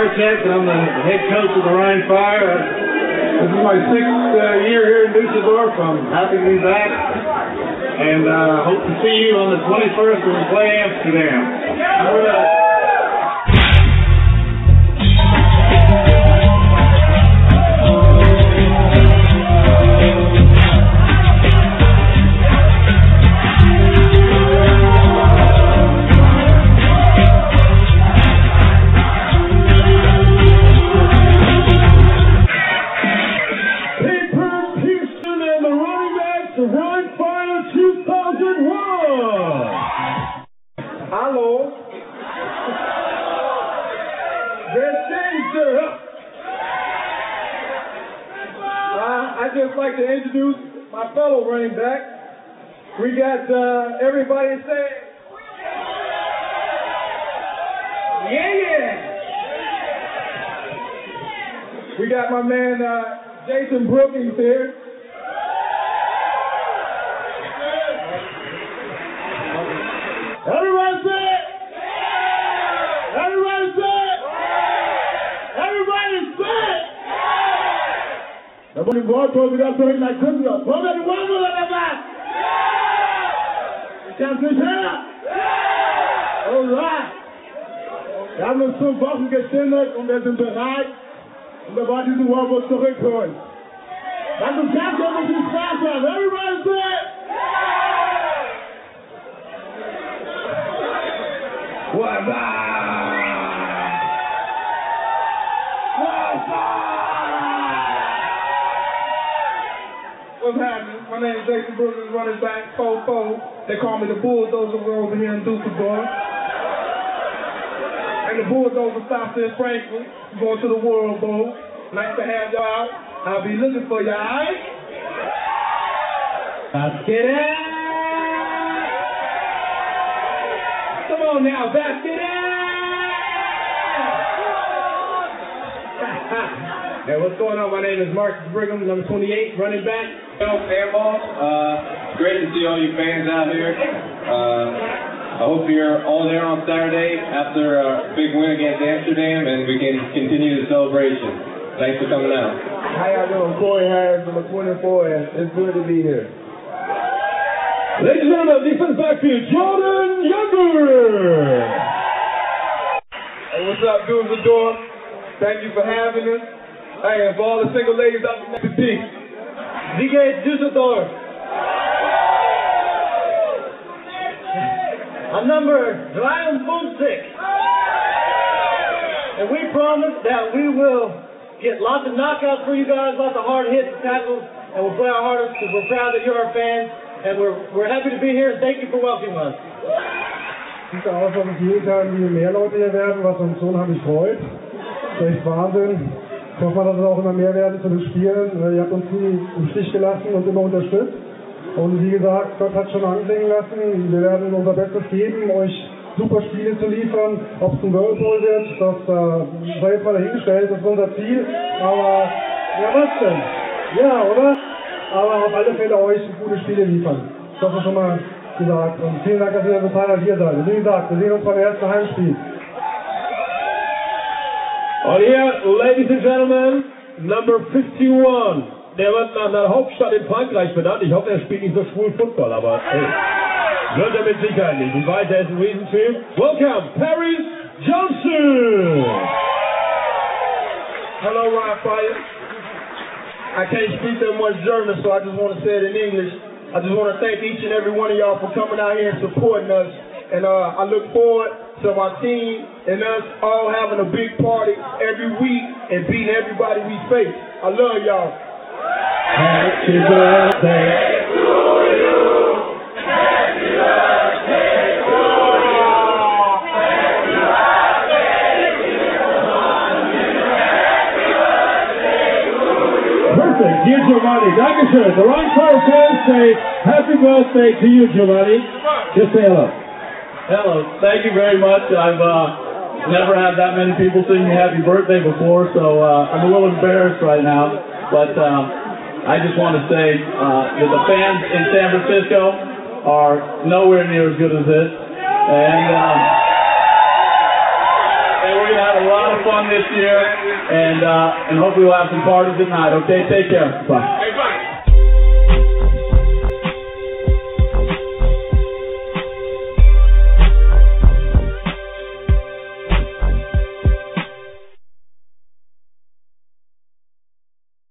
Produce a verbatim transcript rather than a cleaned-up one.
Marquette, and I'm the head coach of the Rhine Fire. Uh, this is my sixth uh, year here in Dusseldorf. I'm happy to be back, and uh, hope to see you on the twenty-first when we play Amsterdam. Uh, Hallo. Wer sings there? Uh, I'd just like to introduce my fellow running back. We got uh, everybody saying, yeah, yeah. We got my man uh, Jason Brookings here. Everybody say it! Everybody say it! Everybody say it! Everybody go out, we got to make like Christmas. Everybody one more than that! Kannst nicht hören? Alright! Wir haben uns fünf Wochen gestimmt und wir sind bereit, und wir wollen diesen Warburg zurückholen. Lass uns ganz einfach viel Spaß haben. Everybody say it! What's up? What's up? What's happening? My name is Jason Brookings, running back, Fofo. They call me the Bulldozer over here in Dusseldorf. And the Bulldozer stops in Frankfurt, going to the World Bowl. Nice to have y'all out. I'll be looking for y'all, alright? Let's get it! Come on now, basket it! Hey, what's going on? My name is Marcus Brigham, number twenty-eight, running back. Hello, fanball. Uh, great to see all you fans out here. Uh, I hope you're all there on Saturday after a big win against Amsterdam, and we can continue the celebration. Thanks for coming out. How y'all doing? Corey Harris, number twenty-four, and it's good to be here. Ladies and gentlemen, defense backfield, Jordan Younger. Hey, what's up, Dusseldorf? Thank you for having us. Hey, and for all the single ladies out there, peace. Wie geht's, Dusseldorf? I'm number three-fifty-six. And we promise that we will get lots of knockouts for you guys, lots of hard hits and tackles, and we'll play our hardest because we're proud that you're our fans. And we're, we're happy to be here, and thank you for welcoming us. Sieht aus, als ob es jeden Tag viel mehr Leute hier werden, was uns unheimlich freut. Das ist echt Wahnsinn. Ich hoffe mal, dass es auch immer mehr werden zu den Spielen. Ihr habt uns nie im Stich gelassen und immer unterstützt. Und wie gesagt, Gott hat schon anklingen lassen. Wir werden unser Bestes geben, euch super Spiele zu liefern. Ob es ein Whirlpool wird, das äh, sei jetzt mal dahingestellt, das ist unser Ziel. Aber, ja, was denn? Ja, oder? Aber auf alle Fälle euch gute Spiele liefern. Das ist schon mal gesagt. Und vielen Dank, dass ihr so zahlreich hier seid. Wie gesagt, wir sehen uns beim ersten Heimspiel. Und hier, ladies and gentlemen, number fifty-one. Der wird nach einer Hauptstadt in Frankreich benannt. Ich hoffe, er spielt nicht so schwul Football, aber hey, wird er mit Sicherheit nicht. Ich weiß, er ist ein Riesentyp. Welcome, Paris Johnson! Hello, Rhine Fire. I can't speak that much German, so I just want to say it in English. I just want to thank each and every one of y'all for coming out here and supporting us. And uh, I look forward to my team and us all having a big party every week and beating everybody we face. I love y'all. Happy birthday to you. Happy birthday to you. Happy birthday to you. Perfect. Dear Giovanni, Dankeschön. The Rhine Fire fans say happy birthday to you, Giovanni. Just say hello. Hello. Thank you very much. I've uh, never had that many people sing me happy birthday before, so uh, I'm a little embarrassed right now. But um, I just want to say uh, that the fans in San Francisco are nowhere near as good as this. And, um, and we're going to have a a lot of fun this year, and uh, and hopefully we'll have some parties tonight. Okay, take care. Bye.